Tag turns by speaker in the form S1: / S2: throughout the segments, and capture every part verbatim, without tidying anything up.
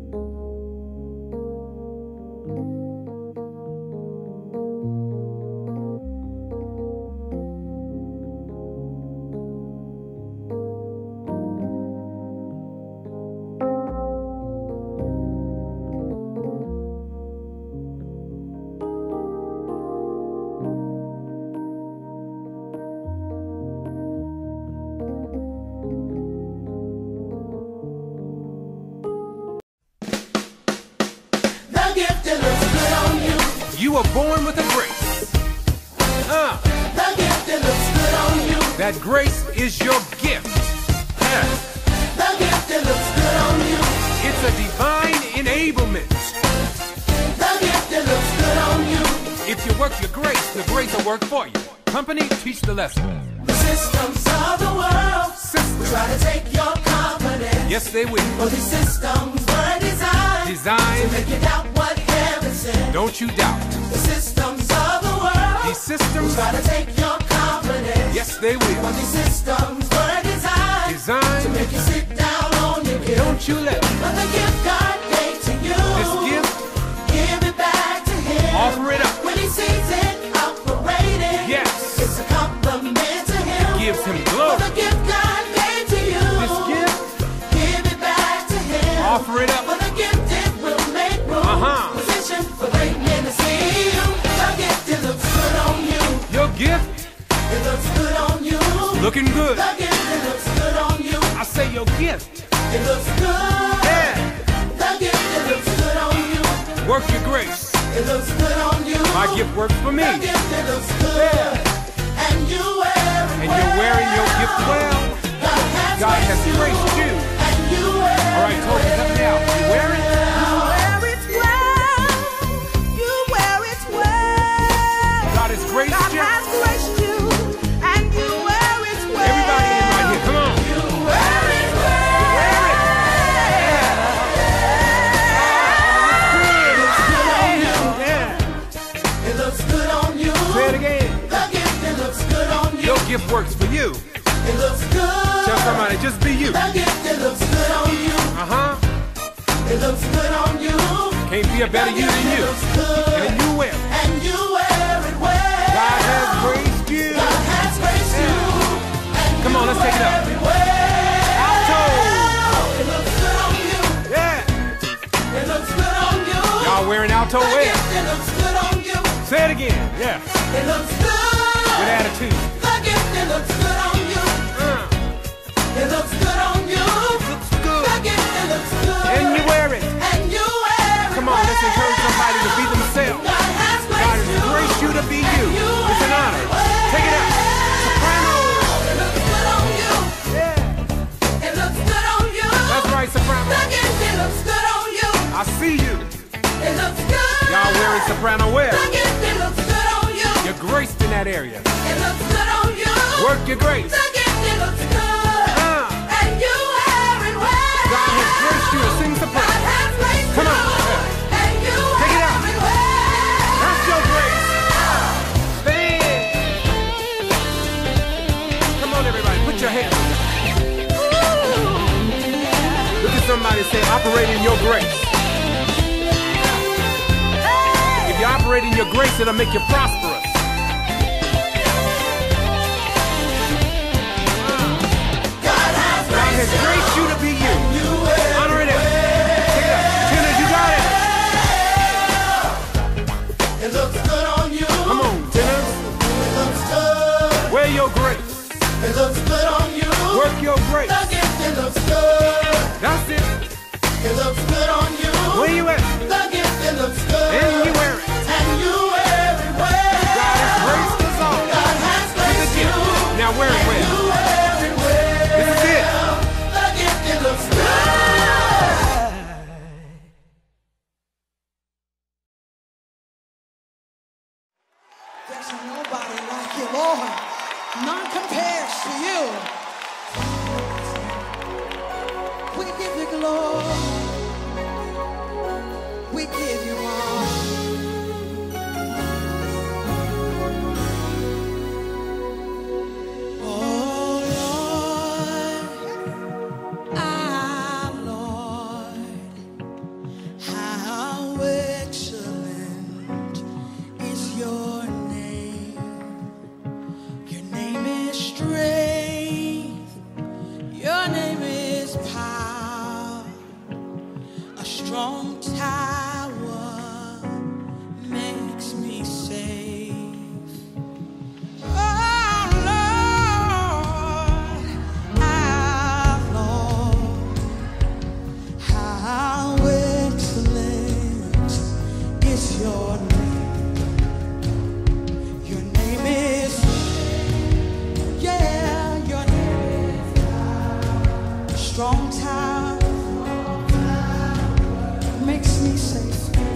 S1: You were born with a grace. Uh.
S2: The gift that looks good on you.
S1: That grace is your gift. Yeah.
S2: The gift that looks good on you.
S1: It's a divine enablement.
S2: The gift that looks good on you.
S1: If you work your grace, the grace will work for you. Company, teach the lesson.
S2: The systems of the world
S1: Systems.
S2: will try to take your confidence.
S1: Yes, they will.
S2: For these systems were designed,
S1: Designed.
S2: to make you doubt what heaven said.
S1: Don't you doubt.
S2: The systems of the world
S1: These systems.
S2: will try to take your confidence.
S1: Yes, they
S2: For
S1: will.
S2: these systems were designed,
S1: Designed.
S2: to make you sit down on your gift.
S1: Don't you let
S2: But the gift God gave to you,
S1: this gift
S2: give it back to Him.
S1: offer it up.
S2: When He sees it operating,
S1: Yes.
S2: it's a compliment to Him.
S1: Gives him
S2: For
S1: glory.
S2: the gift God gave to you,
S1: This gift,
S2: give it back to Him.
S1: offer it up.
S2: For the gift it will make room,
S1: Uh-huh.
S2: position for great men to see you. The gift it looks good on you.
S1: Your gift,
S2: It looks good on you.
S1: looking good.
S2: The gift it looks good on you.
S1: I say your gift.
S2: It looks good.
S1: Yeah.
S2: The gift it looks good on you.
S1: Work your grace.
S2: It looks good on you.
S1: My gift works for me.
S2: The gift it looks good.
S1: Yeah.
S2: And you wear it
S1: And you're wearing your gift well.
S2: God has,
S1: God has
S2: graced
S1: graced you.
S2: And you wear
S1: All right, Toby, help me out. You wear it?
S2: You wear it well. You wear it well.
S1: God has graced
S2: God
S1: you.
S2: has graced you. And you wear it well.
S1: Everybody in right here, come on.
S2: You wear it well.
S1: Wear it.
S2: It looks good on you.
S1: Yeah.
S2: It looks good on you.
S1: Say it again.
S2: The gift it looks good on you.
S1: Your gift works for you.
S2: It looks good.
S1: Tell somebody, just be you.
S2: The gift it looks good on you.
S1: Uh-huh.
S2: It looks good on you.
S1: Can't be a better you than you.
S2: It looks good.
S1: And you wear it.
S2: And you wear it well.
S1: God has graced you.
S2: God has graced you. And
S1: Come on, let's take it up.
S2: wear it well.
S1: Alto.
S2: It looks good on you.
S1: Yeah.
S2: It looks good on you.
S1: Y'all wearing alto
S2: The
S1: wear.
S2: gift it looks good on you.
S1: Say it again. Yeah.
S2: It looks good.
S1: With attitude.
S2: The gift it looks good on you.
S1: Uh,
S2: It looks good on you.
S1: looks good.
S2: The gift it looks good.
S1: And you wear it.
S2: And you wear it
S1: Come on, let's
S2: well.
S1: encourage somebody to be themselves.
S2: God has
S1: God has
S2: graced you.
S1: graced you to be you.
S2: You
S1: It's an
S2: wear
S1: honor.
S2: it well.
S1: Take it out. Soprano.
S2: It looks good on you.
S1: Yeah.
S2: It looks good on you.
S1: That's right, soprano.
S2: The gift it looks good on you.
S1: I see you.
S2: It looks good.
S1: Y'all wearing soprano wear.
S2: The gift it looks good on you.
S1: You're graced in that area.
S2: It looks good on you.
S1: Work your grace.
S2: The gift it looks good.
S1: Uh,
S2: And you wear it well.
S1: God has graced you to sing
S2: God
S1: soprano.
S2: has graced
S1: Come on.
S2: you.
S1: Yeah.
S2: And you
S1: Take it
S2: wear
S1: out.
S2: it well.
S1: That's your grace. Stand. Come on, everybody. Put your hands together. Look at somebody and say, operate in your grace. If you operate in your grace, it'll make you prosperous.
S2: God has
S1: God has
S2: graced
S1: graced you to be you.
S2: you. Wear
S1: Honor it. Take it up. Tenors, you got it.
S2: It looks good on you.
S1: Come on, tenors.
S2: It looks good.
S1: Wear your grace.
S2: It looks good on you.
S1: Work your grace.
S2: The gift it looks good.
S1: That's it.
S2: It looks good on you.
S1: Where you at?
S2: The gift it looks good.
S1: And you wear it.
S2: And you wear it well.
S1: God has graced us all.
S2: God has graced you.
S1: Now wear it well.
S2: You wear it well.
S1: This is it.
S2: The gift it looks good.
S3: There's nobody like you, Lord. None compares to you. We give you glory. We give you honor. Oh Lord, our Lord, strong tower makes me safe. Oh Lord, our Lord, how excellent is your name. Your name is, yeah, your name is strong tower. Makes me safe.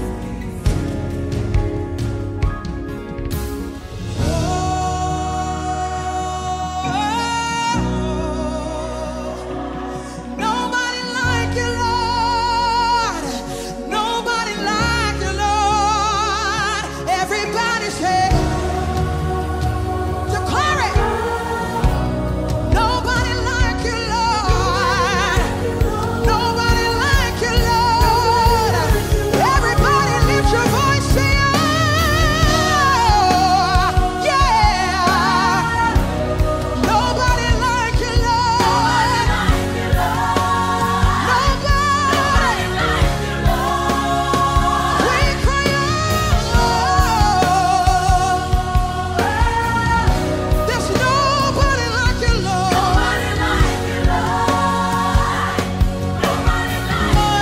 S3: Oh, nobody like you, Lord. Nobody like you, Lord. Everybody say, declare it. Nobody like you, Lord. Nobody like you, Lord. Your voice say, oh, yeah. Nobody like you, Lord. Nobody like you, Lord. We cry out. There's nobody like you, Lord. Nobody like you, Lord. Nobody like you,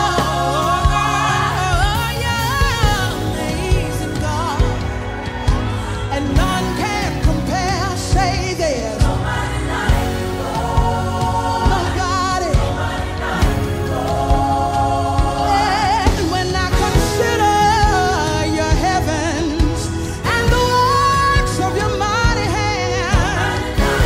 S3: and none can compare. Say there's nobody like you, Lord. Nobody. Nobody like you, Lord. And when I consider your heavens and the works of your mighty hand,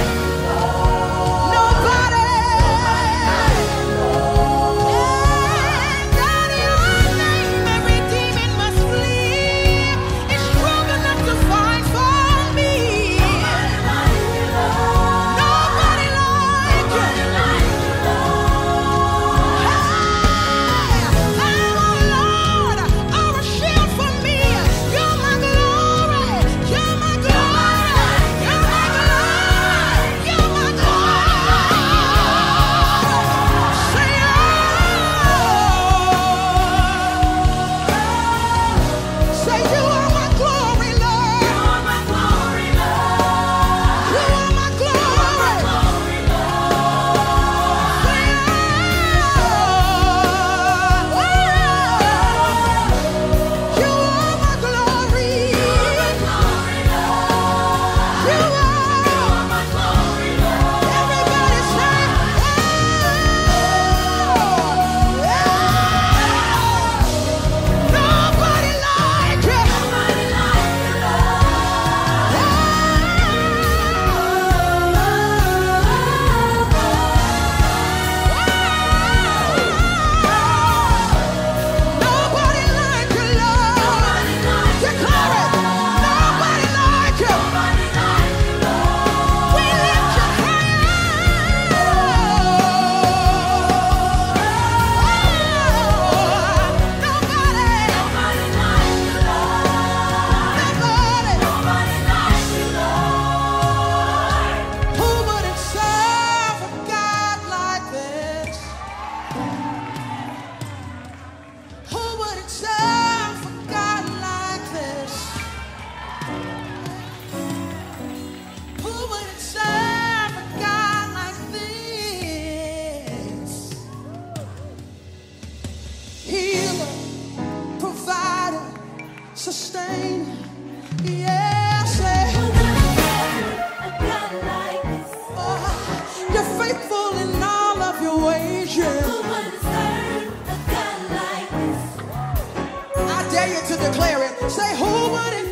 S3: nobody like you, Lord. And that your name every demon must flee is strong enough to fight for me. Nobody like you, Lord. Nobody like you. Nobody like you, Lord. Hey, thou, Lord, are a shield for me. You're my glory. You're my glory. You're my glory. You're my glory. Say, oh. Say, you are my glory, Lord. You are my glory, Lord. You are my glory. Say, oh. You are my glory. You are my glory, Lord. Everybody say, nobody like you. Nobody like you, Nobody like you, Lord. Declare it. Nobody like you. We lift you high. Nobody. Nobody like you, Lord. Nobody. Who wouldn't serve a God like this? Who wouldn't serve a God like this? Who wouldn't serve a God like this? Healer, provider, sustainer. Yes, oh, you're faithful in all of your ways. Yeah. I dare you to declare it. Say, who wouldn't?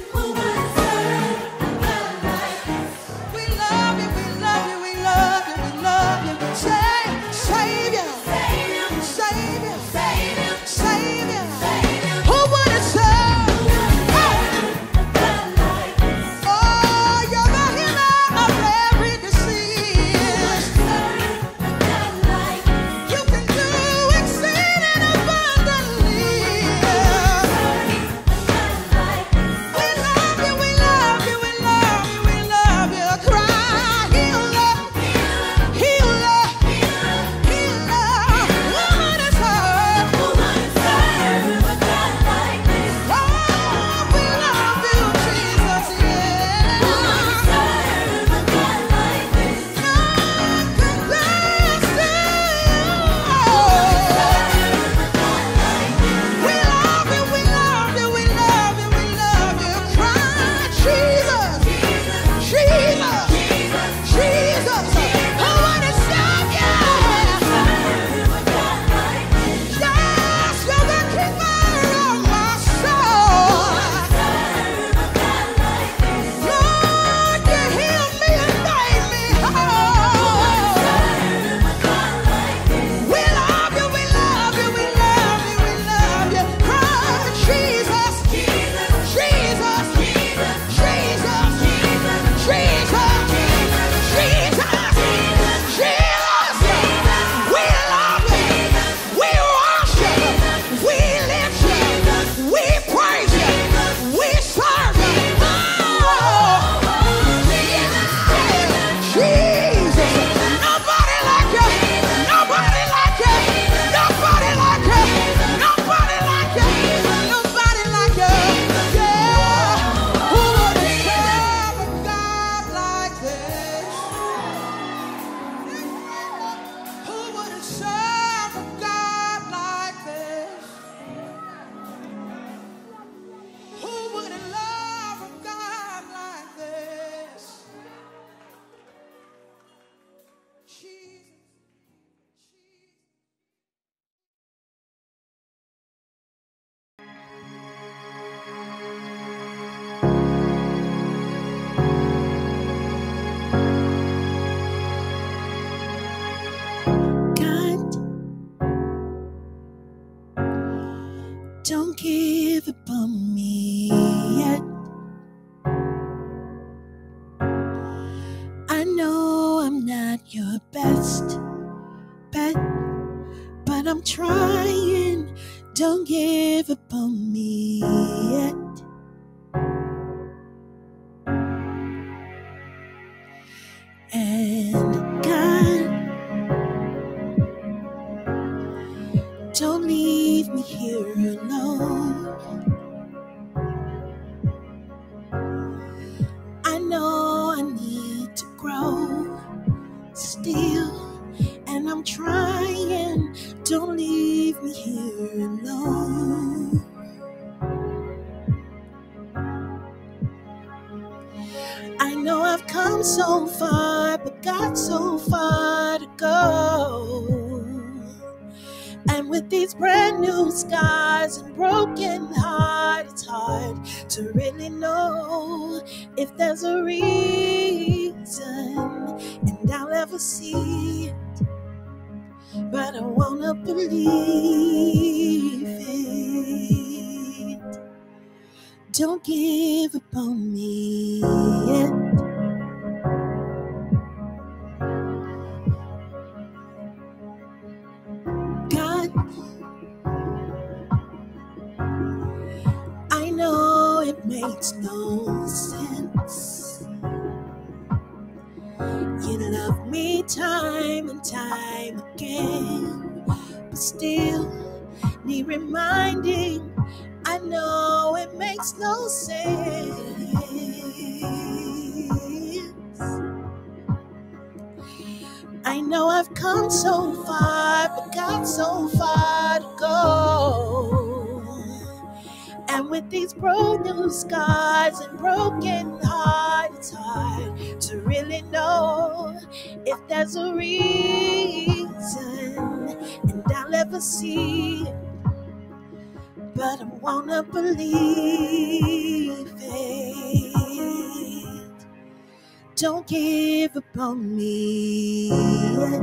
S3: We love you, we love you, we love you, we love you. Say, Savior, Savior, Savior, Savior. Who wouldn't serve? Oh, you're the healer of every disease. You can do exceeding abundantly. We
S2: Don't give up on me yet. I know I'm not your best bet, but I'm trying. Don't give up on me yet. And God, don't leave me here alone. I know I need to grow still, and I'm trying. Don't leave me here alone. I know I've come so far, but got so far to go. And with these brand new scars and broken heart, it's hard to really know if there's a reason, and I'll ever see it. But I wanna believe it. Don't give up on me yet. God, I know it makes no sense. You love me time and time again, but still need reminding. I know it makes no sense. I know I've come so far, but got so far to go. And with these broken scars and broken heart, it's hard to really know if there's a reason, and I'll ever see it. But I wanna believe it. Don't give up on me yet.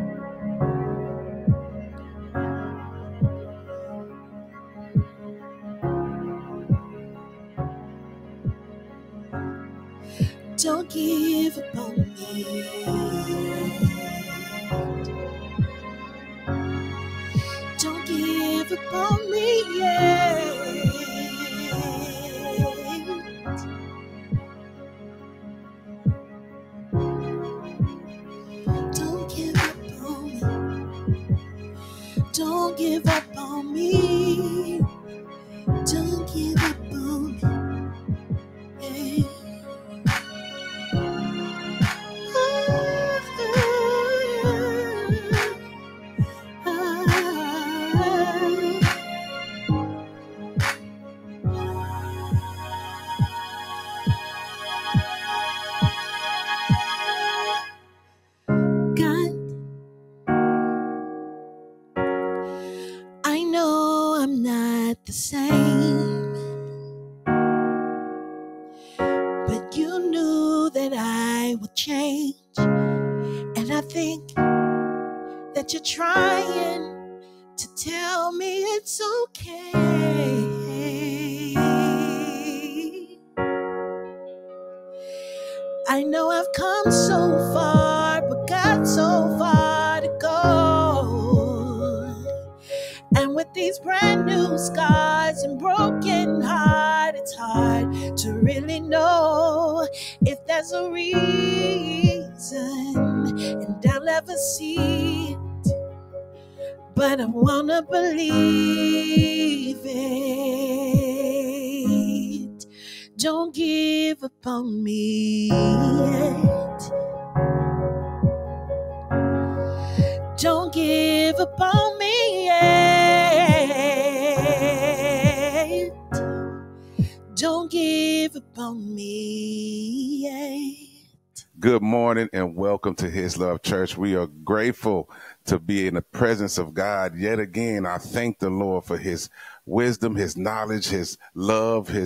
S2: Don't give up on me. Don't give up on me yet. Don't give up on me. Don't give up on me. Don't give up on me. Yeah. God, I know I'm not the same, but you knew that I would change, and I think that you're trying to tell me it's okay. I know I've come so far, but got so far to go. And with these brand new scars and broken heart, it's hard to really know if there's a reason, and I'll ever see it. But I wanna believe it. Don't give up on me yet. Don't give up on me yet. Don't give up on me yet.
S4: Good morning and welcome to His Love Church. We are grateful to be in the presence of God yet again. I thank the Lord for his wisdom, his knowledge, his love, his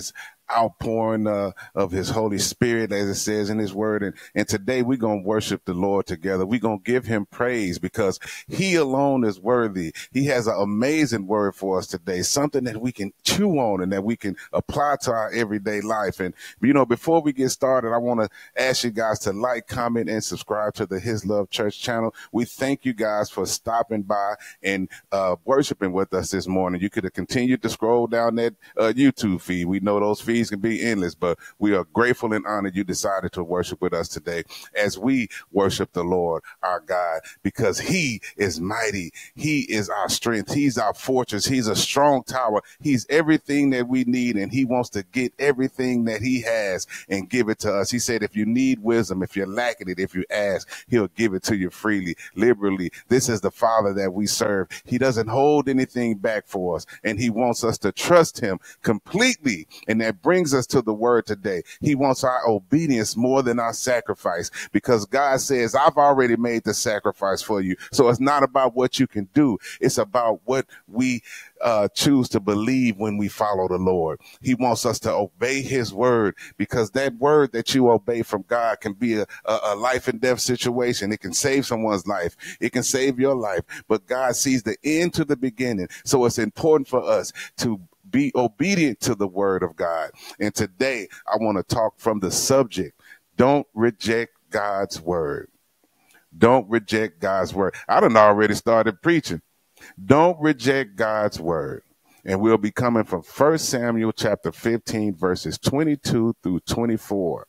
S4: outpouring uh, of his Holy Spirit, as it says in his word. And, and today we're going to worship the Lord together. We're going to give him praise because he alone is worthy. He has an amazing word for us today, something that we can chew on and that we can apply to our everyday life. And, you know, before we get started, I want to ask you guys to like, comment, and subscribe to the His Love Church channel. We thank you guys for stopping by and uh, worshiping with us this morning. You could have continued to scroll down that uh, YouTube feed. We know those feeds can be endless, but we are grateful and honored you decided to worship with us today as we worship the Lord, our God, because he is mighty. He is our strength. He's our fortress. He's a strong tower. He's everything that we need, and he wants to get everything that he has and give it to us. He said, if you need wisdom, if you're lacking it, if you ask, he'll give it to you freely, liberally. This is the Father that we serve. He doesn't hold anything back for us, and he wants us to trust him completely. And that brings us to the word today. He wants our obedience more than our sacrifice, because God says, I've already made the sacrifice for you. So it's not about what you can do. It's about what we uh, choose to believe when we follow the Lord. He wants us to obey his word, because that word that you obey from God can be a, a, a life and death situation. It can save someone's life. It can save your life. But God sees the end to the beginning. So it's important for us to be obedient to the word of God. And today I want to talk from the subject, don't reject God's word. Don't reject God's word. I done already started preaching. Don't reject God's word. And we'll be coming from First Samuel chapter fifteen, verses twenty-two through twenty-four.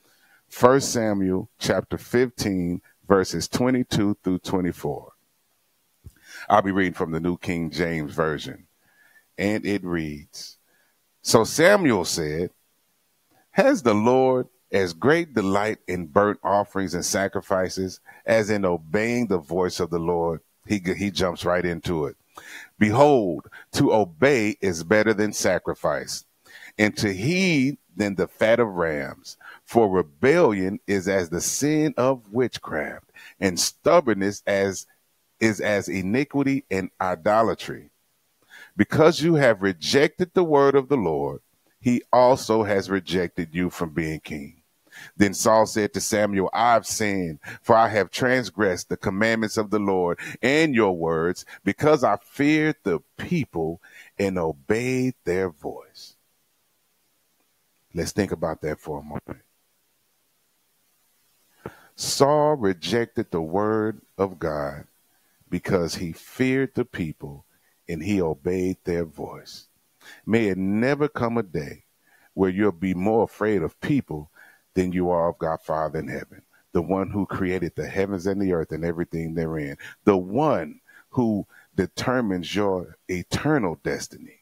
S4: First Samuel chapter fifteen, verses twenty-two through twenty-four. I'll be reading from the New King James Version. And it reads, so Samuel said, has the Lord as great delight in burnt offerings and sacrifices as in obeying the voice of the Lord? He, he jumps right into it. Behold, to obey is better than sacrifice, and to heed than the fat of rams. For rebellion is as the sin of witchcraft, and stubbornness as is as iniquity and idolatry. Because you have rejected the word of the Lord, he also has rejected you from being king. Then Saul said to Samuel, I've sinned, for I have transgressed the commandments of the Lord and your words, because I feared the people and obeyed their voice. Let's think about that for a moment. Saul rejected the word of God because he feared the people and he obeyed their voice. May it never come a day where you'll be more afraid of people than you are of God Father in heaven, the one who created the heavens and the earth and everything therein, the one who determines your eternal destiny.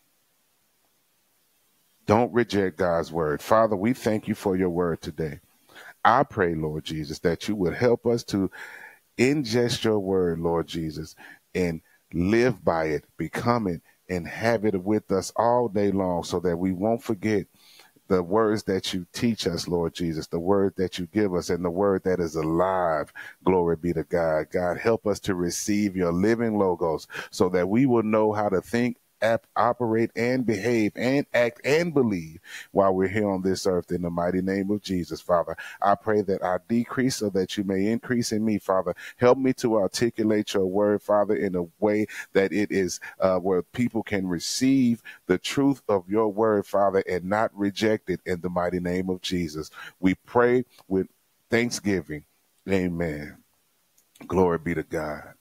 S4: Don't reject God's word. Father, we thank you for your word today. I pray, Lord Jesus, that you would help us to ingest your word, Lord Jesus, and live by it, become it, and have it with us all day long, so that we won't forget the words that you teach us, Lord Jesus, the word that you give us, and the word that is alive. Glory be to God. God, help us to receive your living logos so that we will know how to think, ap- operate, and behave, and act, and believe while we're here on this earth. In the mighty name of Jesus, Father, I pray that I decrease so that you may increase in me, Father. Help me to articulate your word, Father, in a way that it is uh, where people can receive the truth of your word, Father, and not reject it. In the mighty name of Jesus, we pray with thanksgiving. Amen. Glory be to God.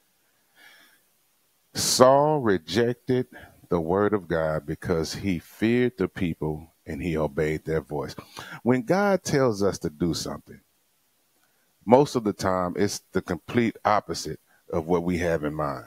S4: Saul rejected the word of God because he feared the people and he obeyed their voice. When God tells us to do something, most of the time it's the complete opposite of what we have in mind.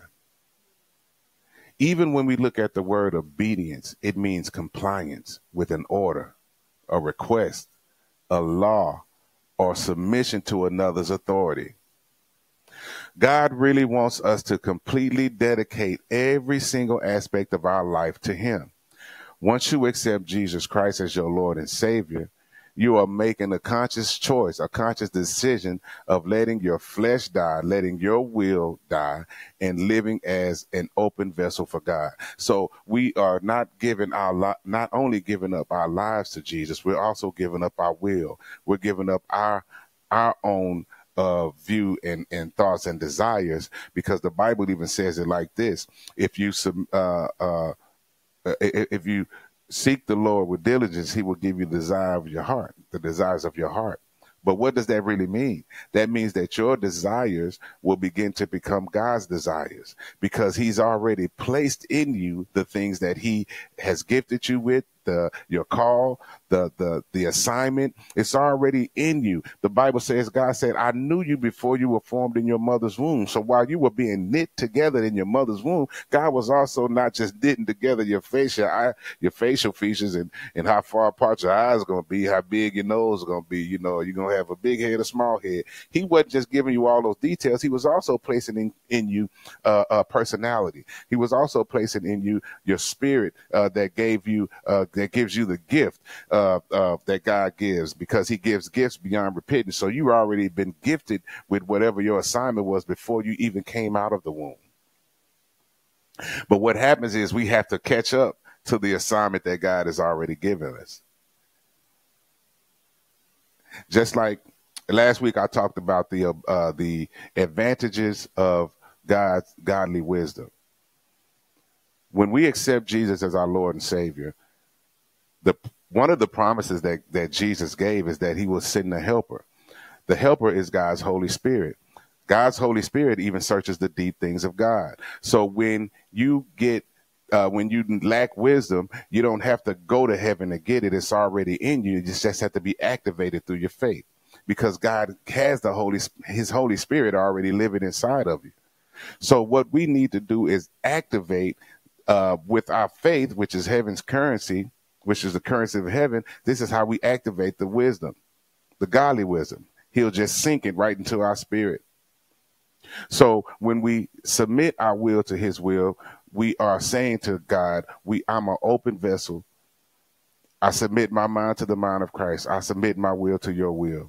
S4: Even when we look at the word obedience, it means compliance with an order, a request, a law, or submission to another's authority. God really wants us to completely dedicate every single aspect of our life to him. Once you accept Jesus Christ as your Lord and Savior, you are making a conscious choice, a conscious decision of letting your flesh die, letting your will die, and living as an open vessel for God. So we are not giving our li- not only giving up our lives to Jesus, we're also giving up our will. We're giving up our our own uh, view and, and thoughts and desires, because the Bible even says it like this: if you uh, uh, if you seek the Lord with diligence, he will give you the desire of your heart, the desires of your heart. But what does that really mean? That means that your desires will begin to become God's desires, because he's already placed in you the things that he has gifted you with, the your call, the the the assignment. It's already in you. The Bible says, God said, I knew you before you were formed in your mother's womb. So while you were being knit together in your mother's womb, God was also not just knitting together your facial eye, your facial features, and and how far apart your eyes are going to be, how big your nose is going to be. You know, you're going to have a big head, a small head. He wasn't just giving you all those details. He was also placing in, in you uh, a personality. He was also placing in you your spirit uh, that gave you uh, that gives you the gift uh, uh, that God gives, because he gives gifts beyond repentance. So you already been gifted with whatever your assignment was before you even came out of the womb. But what happens is we have to catch up to the assignment that God has already given us. Just like last week, I talked about the uh, the advantages of God's godly wisdom. When we accept Jesus as our Lord and Savior, the one of the promises that, that Jesus gave is that he will send a helper. The helper is God's Holy Spirit. God's Holy Spirit even searches the deep things of God. So when you get Uh, when you lack wisdom, you don't have to go to heaven to get it. It's already in you. You just have to be activated through your faith, because God has the Holy, his Holy Spirit already living inside of you. So what we need to do is activate uh, with our faith, which is heaven's currency, which is the currency of heaven. This is how we activate the wisdom, the godly wisdom. He'll just sink it right into our spirit. So when we submit our will to his will, we are saying to God, we, I'm an open vessel. I submit my mind to the mind of Christ. I submit my will to your will.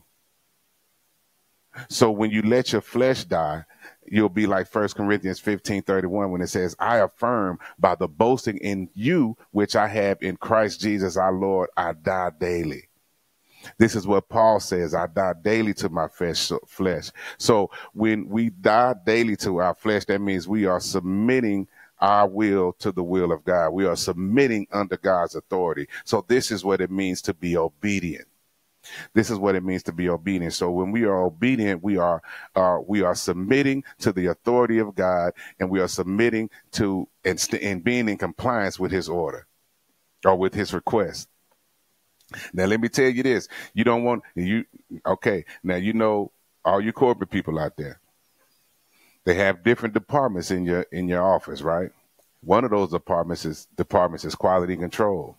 S4: So when you let your flesh die, you'll be like First Corinthians fifteen thirty-one, when it says, I affirm by the boasting in you, which I have in Christ Jesus our Lord, I die daily. This is what Paul says, I die daily to my flesh. So when we die daily to our flesh, that means we are submitting our will to the will of God. We are submitting under God's authority. So this is what it means to be obedient. This is what it means to be obedient. So when we are obedient, we are uh, we are submitting to the authority of God, and we are submitting to and, st- and being in compliance with his order or with his request. Now, let me tell you this. You don't want you. OK, now, you know, all you corporate people out there, they have different departments in your in your office. Right. One of those departments is departments is quality control.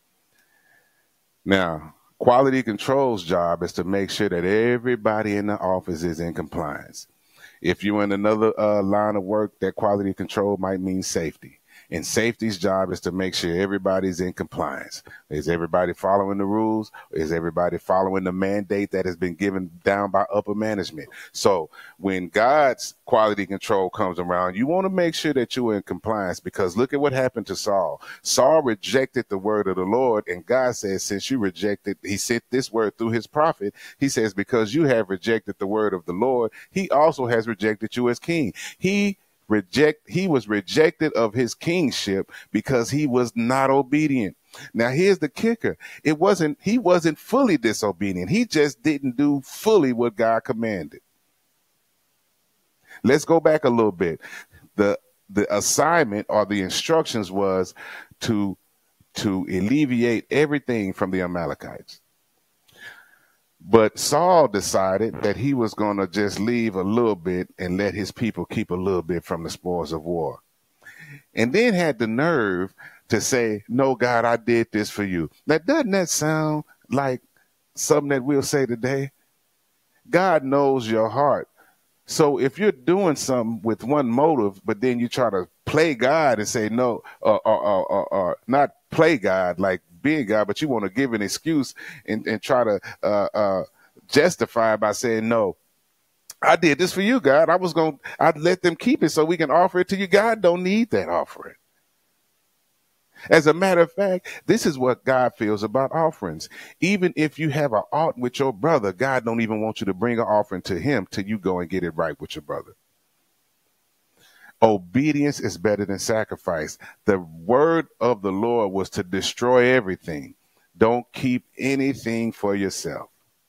S4: Now, quality control's job is to make sure that everybody in the office is in compliance. If you're in another uh, line of work, that quality control might mean safety. And safety's job is to make sure everybody's in compliance. Is everybody following the rules? Is everybody following the mandate that has been given down by upper management? So when God's quality control comes around, you want to make sure that you're in compliance, because look at what happened to Saul. Saul rejected the word of the Lord, and God says, since you rejected, he sent this word through his prophet. He says, because you have rejected the word of the Lord, he also has rejected you as king. He Reject, he was rejected of his kingship because he was not obedient. Now, here's the kicker. It wasn't, he wasn't fully disobedient. He just didn't do fully what God commanded. Let's go back a little bit. The, the assignment or the instructions was to, to alleviate everything from the Amalekites. But Saul decided that he was going to just leave a little bit and let his people keep a little bit from the spoils of war. And then had the nerve to say, no, God, I did this for you. Now, doesn't that sound like something that we'll say today? God knows your heart. So if you're doing something with one motive, but then you try to play God and say no, or, or, or, or, or not play God, like being God, but you want to give an excuse and, and try to uh, uh, justify by saying, no, I did this for you, God. I was going to, I'd let them keep it so we can offer it to you. God don't need that offering. As a matter of fact, this is what God feels about offerings. Even if you have an ought with your brother, God don't even want you to bring an offering to him till you go and get it right with your brother. Obedience is better than sacrifice. The word of the Lord was to destroy everything. Don't keep anything for yourself.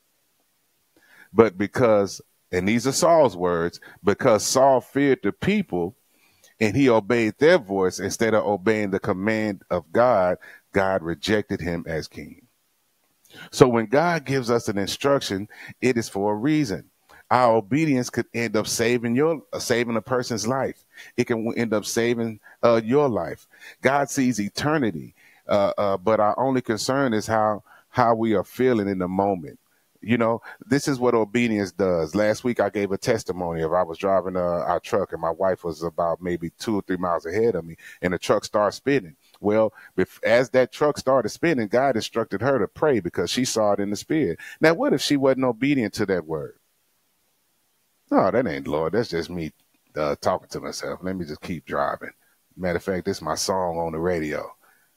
S4: But because, and these are Saul's words, because Saul feared the people and he obeyed their voice instead of obeying the command of God, God rejected him as king. So when God gives us an instruction, it is for a reason. Our obedience could end up saving your, uh, saving a person's life. It can end up saving uh, your life. God sees eternity, uh, uh, but our only concern is how how we are feeling in the moment. You know, this is what obedience does. Last week, I gave a testimony of I was driving uh, our truck and my wife was about maybe two or three miles ahead of me and the truck started spinning. Well, if, as that truck started spinning, God instructed her to pray because she saw it in the spirit. Now, what if she wasn't obedient to that word? No, that ain't Lord. That's just me uh, talking to myself. Let me just keep driving. Matter of fact, this is my song on the radio.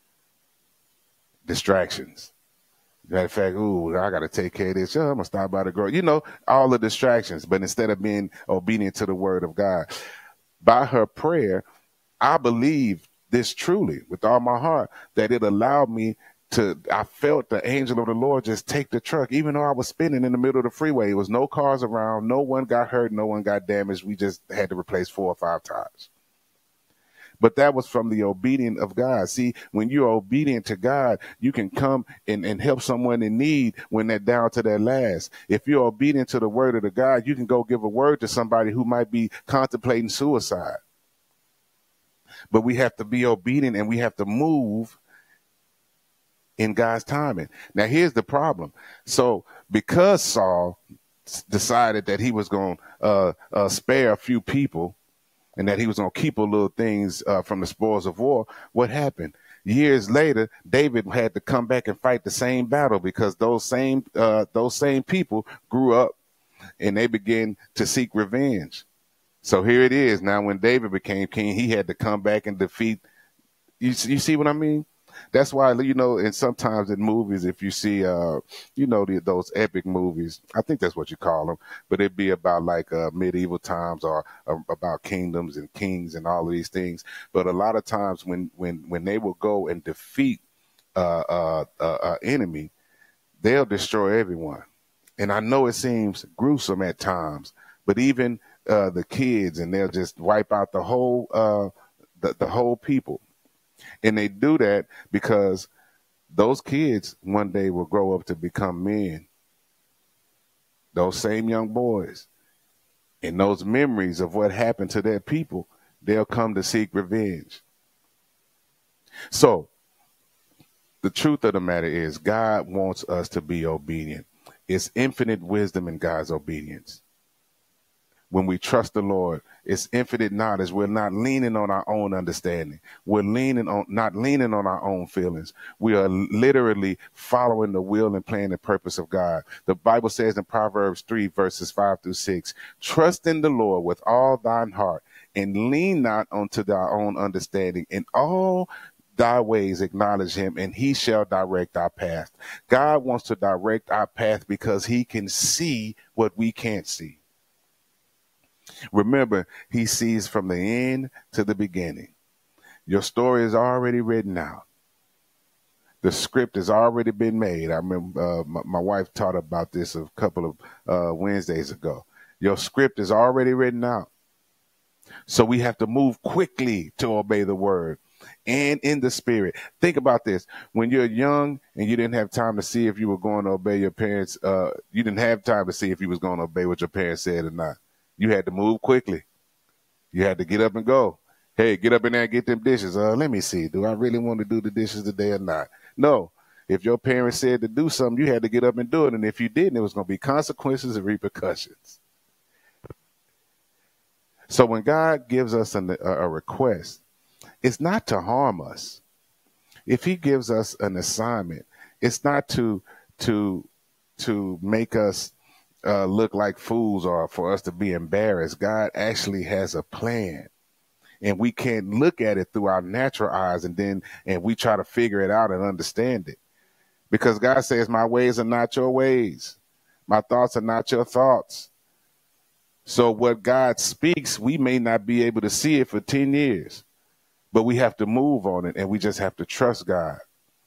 S4: Distractions. Matter of fact, ooh, I got to take care of this. Oh, I'm going to stop by the grocery. You know, all the distractions. But instead of being obedient to the word of God, by her prayer, I believe this truly with all my heart that it allowed me to, I felt the angel of the Lord just take the truck, even though I was spinning in the middle of the freeway. There was no cars around. No one got hurt. No one got damaged. We just had to replace four or five tires. But that was from the obedience of God. See, when you're obedient to God, you can come and, and help someone in need when they're down to their last. If you're obedient to the word of the God, you can go give a word to somebody who might be contemplating suicide. But we have to be obedient and we have to move in God's timing. Now, here's the problem. So because Saul decided that he was going to uh, uh, spare a few people and that he was going to keep a little things uh, from the spoils of war, what happened? Years later, David had to come back and fight the same battle because those same uh, those same people grew up and they began to seek revenge. So here it is. Now, when David became king, he had to come back and defeat. You, you see what I mean? That's why, you know, and sometimes in movies, if you see, uh, you know, the, those epic movies, I think that's what you call them, but it'd be about like uh, medieval times or uh, about kingdoms and kings and all of these things. But a lot of times when when when they will go and defeat uh, uh, uh, uh, enemy, they'll destroy everyone. And I know it seems gruesome at times, but even uh, the kids, and they'll just wipe out the whole uh, the, the whole people. And they do that because those kids one day will grow up to become men. Those same young boys. And those memories of what happened to their people, they'll come to seek revenge. So the truth of the matter is God wants us to be obedient. It's infinite wisdom in God's obedience. When we trust the Lord, it's infinite knowledge. We're not leaning on our own understanding. We're leaning on, not leaning on our own feelings. We are literally following the will and plan and purpose of God. The Bible says in Proverbs three, verses five through six, trust in the Lord with all thine heart and lean not unto thy own understanding. In all thy ways acknowledge him, and he shall direct our path. God wants to direct our path because he can see what we can't see. Remember, he sees from the end to the beginning. Your story is already written out. The script has already been made. I remember uh, my, my wife taught about this a couple of uh, Wednesdays ago. Your script is already written out. So we have to move quickly to obey the word and in the spirit. Think about this. When you're young and you didn't have time to see if you were going to obey your parents, uh, you didn't have time to see if you was going to obey what your parents said or not. You had to move quickly. You had to get up and go. Hey, get up in there and get them dishes. Uh, let me see. Do I really want to do the dishes today or not? No. If your parents said to do something, you had to get up and do it. And if you didn't, it was going to be consequences and repercussions. So when God gives us an, a, a request, it's not to harm us. if he gives us an assignment, it's not to to to make us uh, look like fools or for us to be embarrassed. God actually has a plan, and we can't look at it through our natural eyes and then and we try to figure it out and understand it, because God says, my ways are not your ways, my thoughts are not your thoughts. So what God speaks, we may not be able to see it for ten years, but we have to move on it, and we just have to trust God.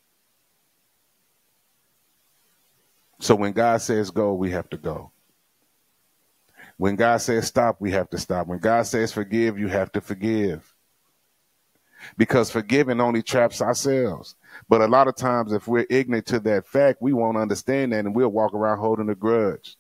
S4: So when God says go, we have to go. When God says stop, we have to stop. When God says forgive, you have to forgive. Because forgiving only traps ourselves. But a lot of times, if we're ignorant to that fact, we won't understand that, and we'll walk around holding a grudge.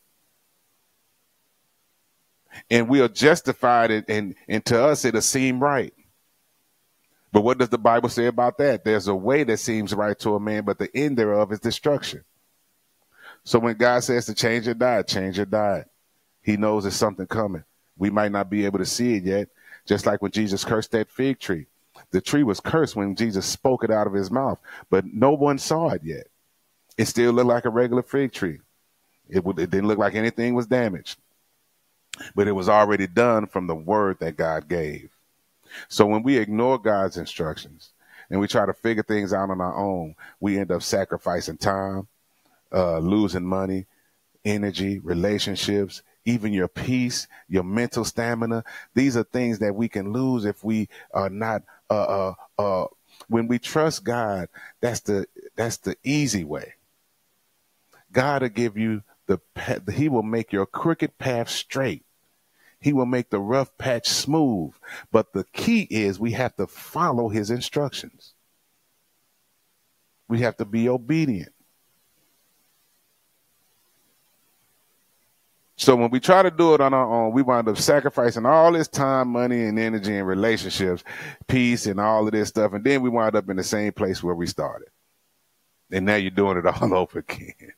S4: And we'll justify it, and, and to us, it'll seem right. But what does the Bible say about that? There's a way that seems right to a man, but the end thereof is destruction. So when God says to change your diet, change your diet. He knows there's something coming. We might not be able to see it yet. Just like when Jesus cursed that fig tree. The tree was cursed when Jesus spoke it out of his mouth, but no one saw it yet. It still looked like a regular fig tree. It, would, it didn't look like anything was damaged, but it was already done from the word that God gave. So when we ignore God's instructions and we try to figure things out on our own, we end up sacrificing time, uh, losing money, energy, relationships, even your peace, your mental stamina. These are things that we can lose if we are not, uh, uh, uh, when we trust God, that's the, that's the easy way. God will give you the, he will make your crooked path straight. He will make the rough patch smooth. But the key is we have to follow his instructions. We have to be obedient. So when we try to do it on our own, we wind up sacrificing all this time, money, and energy and relationships, peace, and all of this stuff. And then we wind up in the same place where we started. And now you're doing it all over again.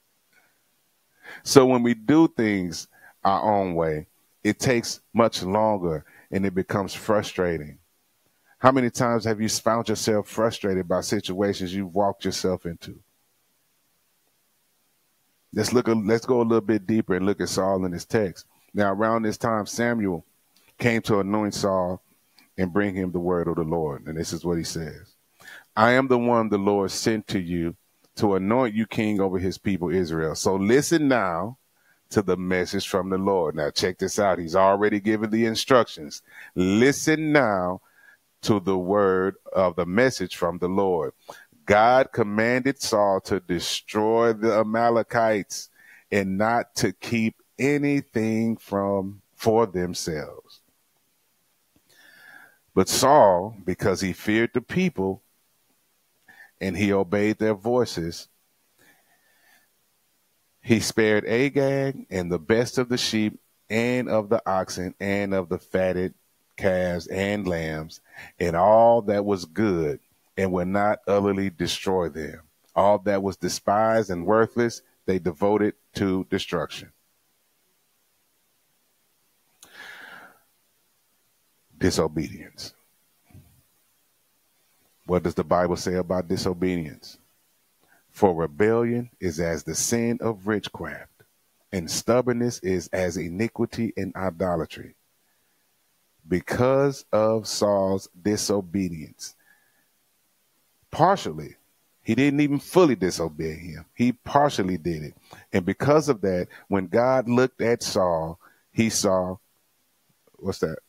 S4: So when we do things our own way, it takes much longer and it becomes frustrating. How many times have you found yourself frustrated by situations you've walked yourself into? Let's look. Let's go a little bit deeper and look at Saul in his text. Now, around this time, Samuel came to anoint Saul and bring him the word of the Lord. And this is what he says. I am the one the Lord sent to you to anoint you king over his people Israel. So listen now to the message from the Lord. Now, check this out. He's already given the instructions. Listen now to the word of the message from the Lord. God commanded Saul to destroy the Amalekites and not to keep anything from for themselves. But Saul, because he feared the people and he obeyed their voices, he spared Agag and the best of the sheep and of the oxen and of the fatted calves and lambs and all that was good, and would not utterly destroy them. All that was despised and worthless, they devoted to destruction. Disobedience. What does the Bible say about disobedience? For rebellion is as the sin of witchcraft, and stubbornness is as iniquity and idolatry. Because of Saul's disobedience, partially, he didn't even fully disobey him. He partially did it. And because of that, when God looked at Saul, he saw, what's that?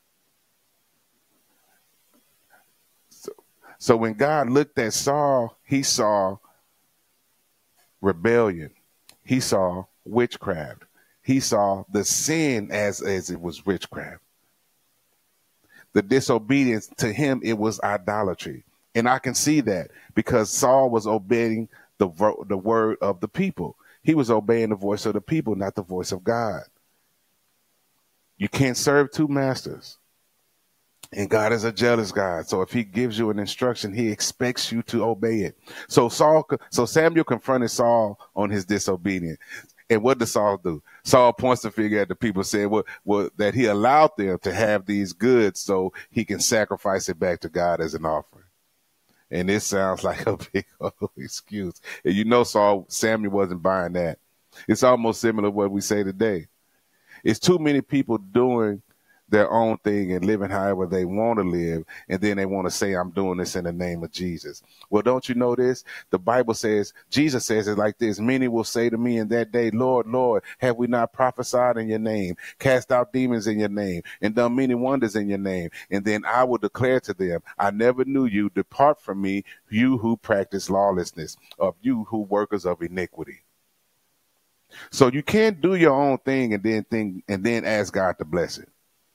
S4: So, so when God looked at Saul, he saw rebellion. He saw witchcraft. He saw the sin as, as it was witchcraft. The disobedience, to him, it was idolatry. And I can see that because Saul was obeying the, the word of the people. He was obeying the voice of the people, not the voice of God. You can't serve two masters. And God is a jealous God. So if he gives you an instruction, he expects you to obey it. So Saul, so Samuel confronted Saul on his disobedience. And what does Saul do? Saul points the finger at the people, saying well, well, that he allowed them to have these goods so he can sacrifice it back to God as an offering. And this sounds like a big old excuse. And you know, Saul, Samuel wasn't buying that. It's almost similar to what we say today. It's too many people doing their own thing and living however they want to live, and then they want to say, I'm doing this in the name of Jesus. Well, don't you know this? The Bible says, Jesus says it like this: many will say to me in that day, Lord, Lord, have we not prophesied in your name, cast out demons in your name, and done many wonders in your name? And then I will declare to them, I never knew you. Depart from me, you who practice lawlessness, of you who workers of iniquity. So you can't do your own thing and then think and then ask God to bless it.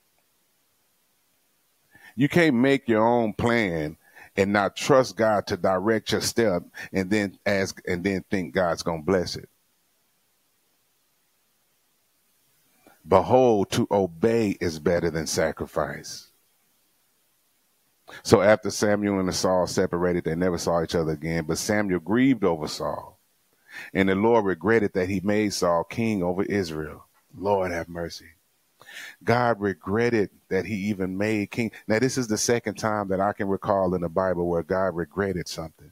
S4: You can't make your own plan and not trust God to direct your step and then ask and then think God's going to bless it. Behold, to obey is better than sacrifice. So after Samuel and Saul separated, they never saw each other again. But Samuel grieved over Saul, and the Lord regretted that he made Saul king over Israel. Lord have mercy. God regretted that he even made king. Now, this is the second time that I can recall in the Bible where God regretted something.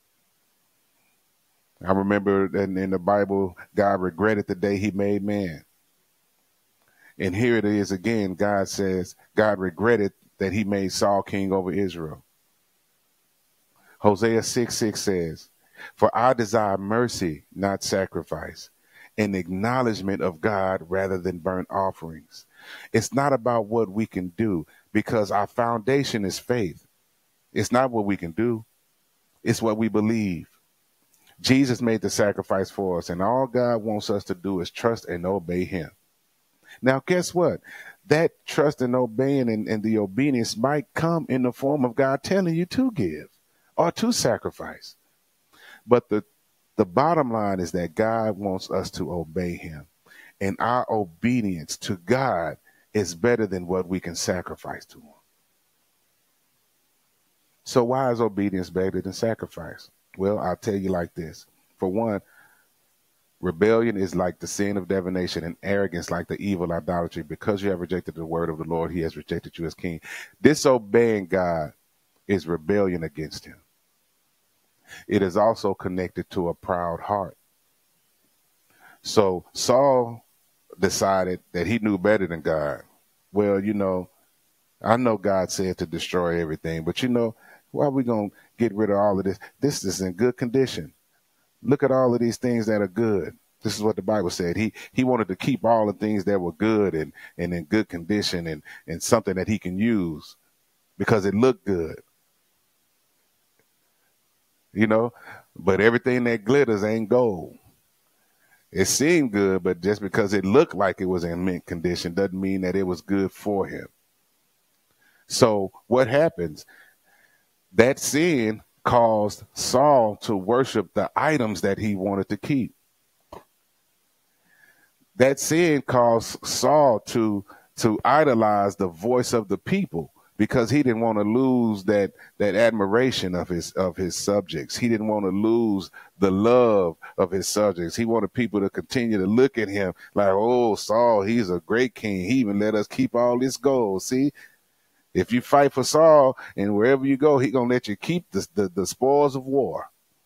S4: I remember that in the Bible, God regretted the day he made man. And here it is again. God says God regretted that he made Saul king over Israel. Hosea six six says, for I desire mercy, not sacrifice, an acknowledgement of God rather than burnt offerings. It's not about what we can do, because our foundation is faith. It's not what we can do. It's what we believe. Jesus made the sacrifice for us, and all God wants us to do is trust and obey him. Now, guess what? That trust and obeying and, and the obedience might come in the form of God telling you to give or to sacrifice. But the, the bottom line is that God wants us to obey him. And our obedience to God is better than what we can sacrifice to him. So why is obedience better than sacrifice? Well, I'll tell you like this. For one, rebellion is like the sin of divination, and arrogance like the evil idolatry. Because you have rejected the word of the Lord, he has rejected you as king. Disobeying God is rebellion against him. It is also connected to a proud heart. So Saul decided that he knew better than God. Well, you know, I know God said to destroy everything, but you know, why are we going to get rid of all of this? This is in good condition. Look at all of these things that are good. This is what the Bible said. He he wanted to keep all the things that were good and, and in good condition and, and something that he can use because it looked good. You know, but everything that glitters ain't gold. It seemed good, but just because it looked like it was in mint condition doesn't mean that it was good for him. So what happens? That sin caused Saul to worship the items that he wanted to keep. That sin caused Saul to, to idolize the voice of the people, because he didn't want to lose that that admiration of his of his subjects. He didn't want to lose the love of his subjects. He wanted people to continue to look at him like, oh, Saul, he's a great king. He even let us keep all this gold. See, if you fight for Saul and wherever you go, he's going to let you keep the, the, the spoils of war.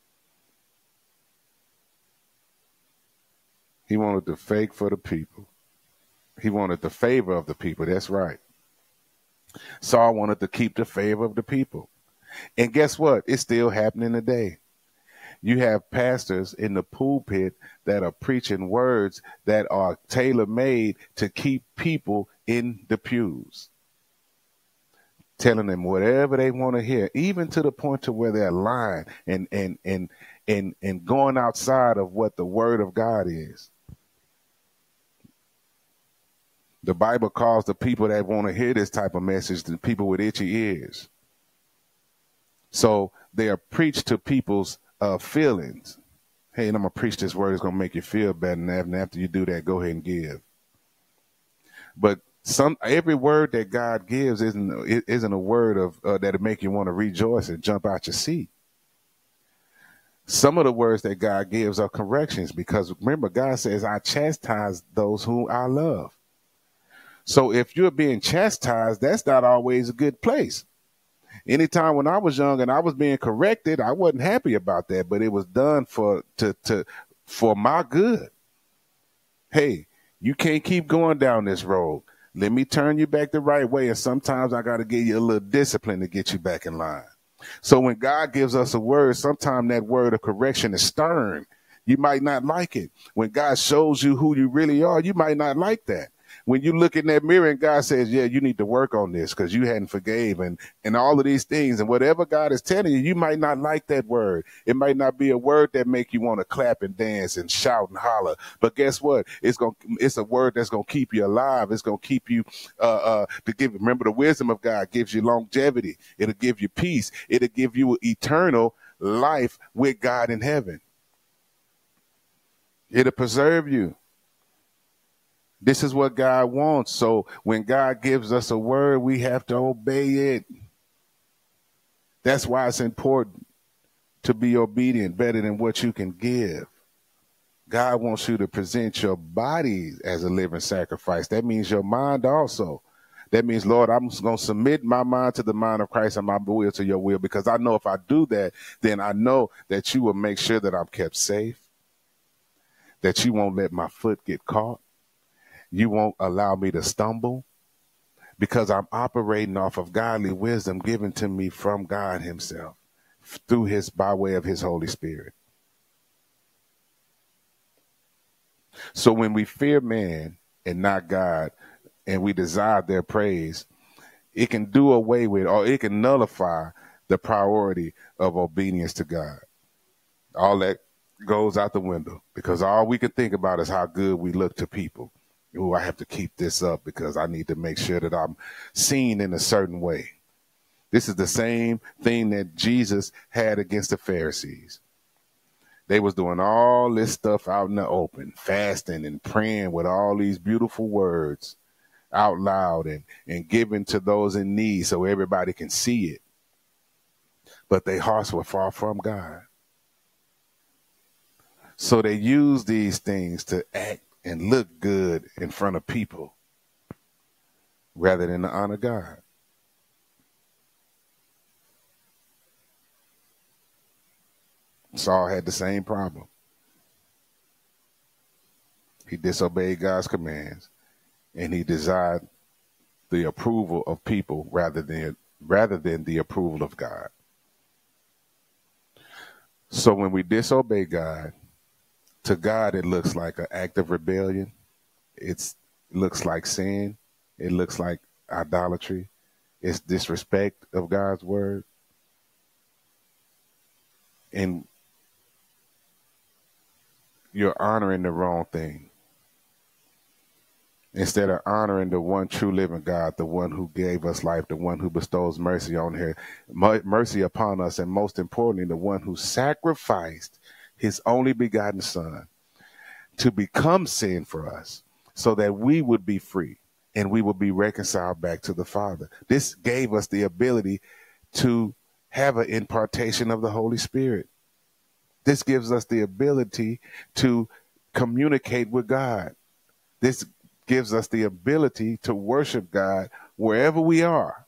S4: He wanted the fake for the people. He wanted the favor of the people. That's right. Saul wanted to keep the favor of the people. And guess what? It's still happening today. You have pastors in the pulpit that are preaching words that are tailor-made to keep people in the pews, telling them whatever they want to hear, even to the point to where they're lying and and and and and going outside of what the word of God is. The Bible calls the people that want to hear this type of message the people with itchy ears. So they are preached to people's uh, feelings. Hey, and I'm going to preach this word. It's going to make you feel better. And after you do that, go ahead and give. But some every word that God gives isn't isn't a word of uh, that'll make you want to rejoice and jump out your seat. Some of the words that God gives are corrections, because remember, God says, I chastise those whom I love. So if you're being chastised, that's not always a good place. Anytime when I was young and I was being corrected, I wasn't happy about that, but it was done for to to for my good. Hey, you can't keep going down this road. Let me turn you back the right way, and sometimes I got to give you a little discipline to get you back in line. So when God gives us a word, sometimes that word of correction is stern. You might not like it. When God shows you who you really are, you might not like that. When you look in that mirror and God says, yeah, you need to work on this because you hadn't forgave and, and all of these things. And whatever God is telling you, you might not like that word. It might not be a word that make you want to clap and dance and shout and holler. But guess what? It's going it's a word that's going to keep you alive. It's going to keep you uh, uh, to give. Remember, the wisdom of God gives you longevity. It'll give you peace. It'll give you eternal life with God in heaven. It'll preserve you. This is what God wants. So when God gives us a word, we have to obey it. That's why it's important to be obedient better than what you can give. God wants you to present your body as a living sacrifice. That means your mind also. That means, Lord, I'm going to submit my mind to the mind of Christ and my will to your will, because I know if I do that, then I know that you will make sure that I'm kept safe, that you won't let my foot get caught. You won't allow me to stumble, because I'm operating off of godly wisdom given to me from God himself through his, by way of his Holy Spirit. So when we fear man and not God, and we desire their praise, it can do away with, or it can nullify the priority of obedience to God. All that goes out the window, because all we can think about is how good we look to people. Oh, I have to keep this up because I need to make sure that I'm seen in a certain way. This is the same thing that Jesus had against the Pharisees. They was doing all this stuff out in the open, fasting and praying with all these beautiful words out loud and, and giving to those in need so everybody can see it. But their hearts were far from God. So they used these things to act and look good in front of people rather than to honor God. Saul had the same problem. He disobeyed God's commands, and he desired the approval of people rather than rather than the approval of God. So when we disobey God, to God, it looks like an act of rebellion. It's, it looks like sin. It looks like idolatry. It's disrespect of God's word. And you're honoring the wrong thing. Instead of honoring the one true living God, the one who gave us life, the one who bestows mercy on here, mercy upon us, and most importantly, the one who sacrificed his only begotten son to become sin for us so that we would be free and we would be reconciled back to the Father. This gave us the ability to have an impartation of the Holy Spirit. This gives us the ability to communicate with God. This gives us the ability to worship God wherever we are.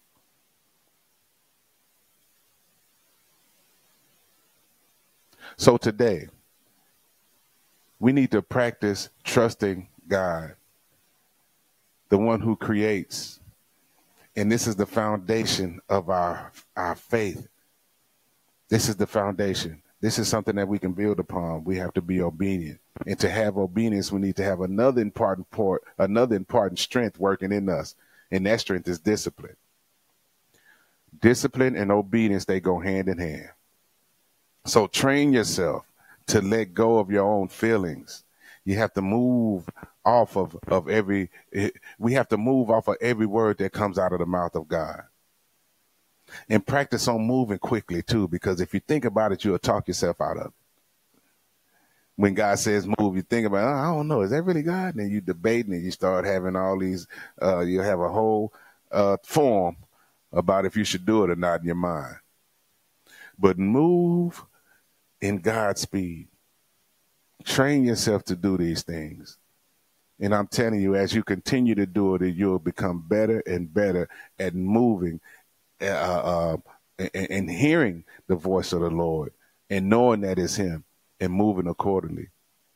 S4: So today, we need to practice trusting God, the one who creates. And this is the foundation of our, our faith. This is the foundation. This is something that we can build upon. We have to be obedient. And to have obedience, we need to have another important part, another important strength working in us. And that strength is discipline. Discipline and obedience, they go hand in hand. So train yourself to let go of your own feelings. You have to move off of, of every, we have to move off of every word that comes out of the mouth of God. And practice on moving quickly too, because if you think about it, you'll talk yourself out of it. When God says move, you think about, oh, I don't know, is that really God? And then you debating and you start having all these, uh, you have a whole uh, form about if you should do it or not in your mind. But move in God's speed. Train yourself to do these things. And I'm telling you, as you continue to do it, you'll become better and better at moving uh, uh, and, and hearing the voice of the Lord and knowing that it's him and moving accordingly.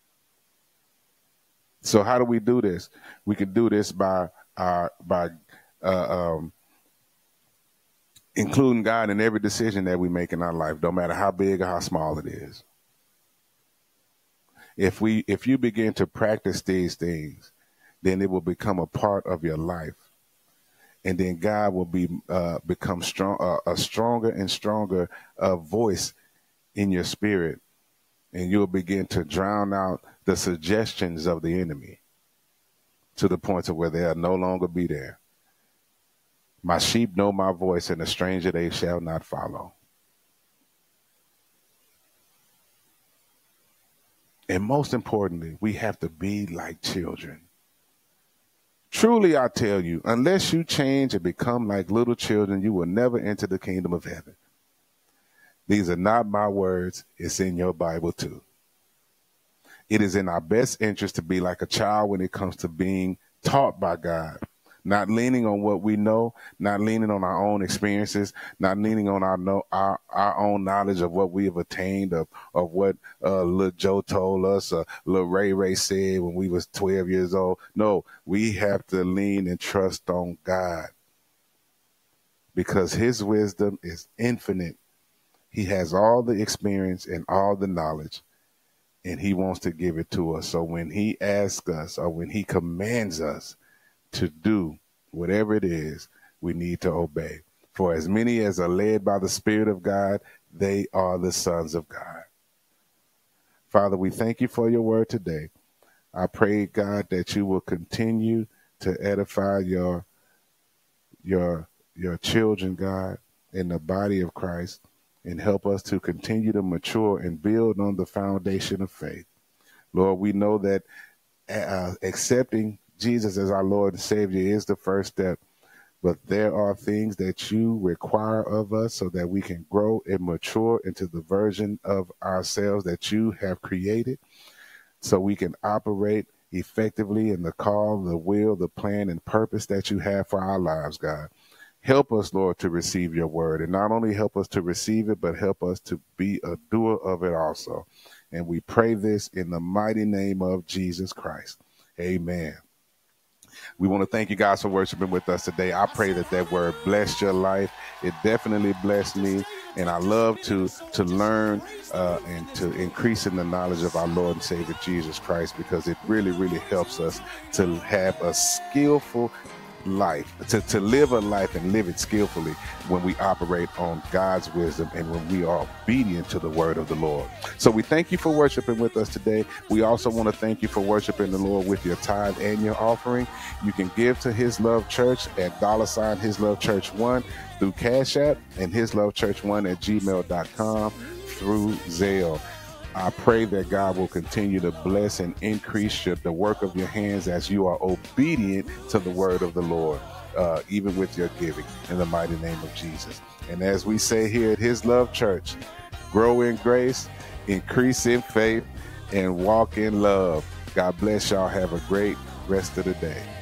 S4: So how do we do this? We can do this by our, by uh, um, including God in every decision that we make in our life, no matter how big or how small it is. If we, if you begin to practice these things, then it will become a part of your life. And then God will be uh, become strong, uh, a stronger and stronger uh, voice in your spirit. And you'll begin to drown out the suggestions of the enemy to the point of where they'll no longer be there. My sheep know my voice, and a stranger they shall not follow. And most importantly, we have to be like children. Truly, I tell you, unless you change and become like little children, you will never enter the kingdom of heaven. These are not my words. It's in your Bible too. It is in our best interest to be like a child when it comes to being taught by God, not leaning on what we know, not leaning on our own experiences, not leaning on our know, our, our own knowledge of what we have attained, of, of what uh, little Joe told us, uh, little Ray Ray said when we was twelve years old. No, we have to lean and trust on God because his wisdom is infinite. He has all the experience and all the knowledge, and he wants to give it to us. So when he asks us or when he commands us to do whatever it is, we need to obey. For as many as are led by the Spirit of God, they are the sons of God. Father, we thank you for your word today. I pray, God, that you will continue to edify your, your, your children, God, in the body of Christ, and help us to continue to mature and build on the foundation of faith. Lord, we know that uh, accepting Jesus as our Lord and Savior is the first step, but there are things that you require of us so that we can grow and mature into the version of ourselves that you have created, so we can operate effectively in the call, the will, the plan, and purpose that you have for our lives, God. Help us, Lord, to receive your word, and not only help us to receive it, but help us to be a doer of it also. And we pray this in the mighty name of Jesus Christ. Amen. We want to thank you guys for worshiping with us today. I pray that that word blessed your life. It definitely blessed me. And I love to, to learn uh, and to increase in the knowledge of our Lord and Savior, Jesus Christ, because it really, really helps us to have a skillful life, to, to live a life and live it skillfully when we operate on God's wisdom and when we are obedient to the word of the Lord. So we thank you for worshiping with us today. We also want to thank you for worshiping the Lord with your tithe and your offering. You can give to His Love Church at dollar sign His Love Church one through Cash App and His Love Church one at gmail dot com through Zelle. I pray that God will continue to bless and increase your, the work of your hands as you are obedient to the word of the Lord, uh, even with your giving, in the mighty name of Jesus. And as we say here at His Love Church, grow in grace, increase in faith, and walk in love. God bless y'all. Have a great rest of the day.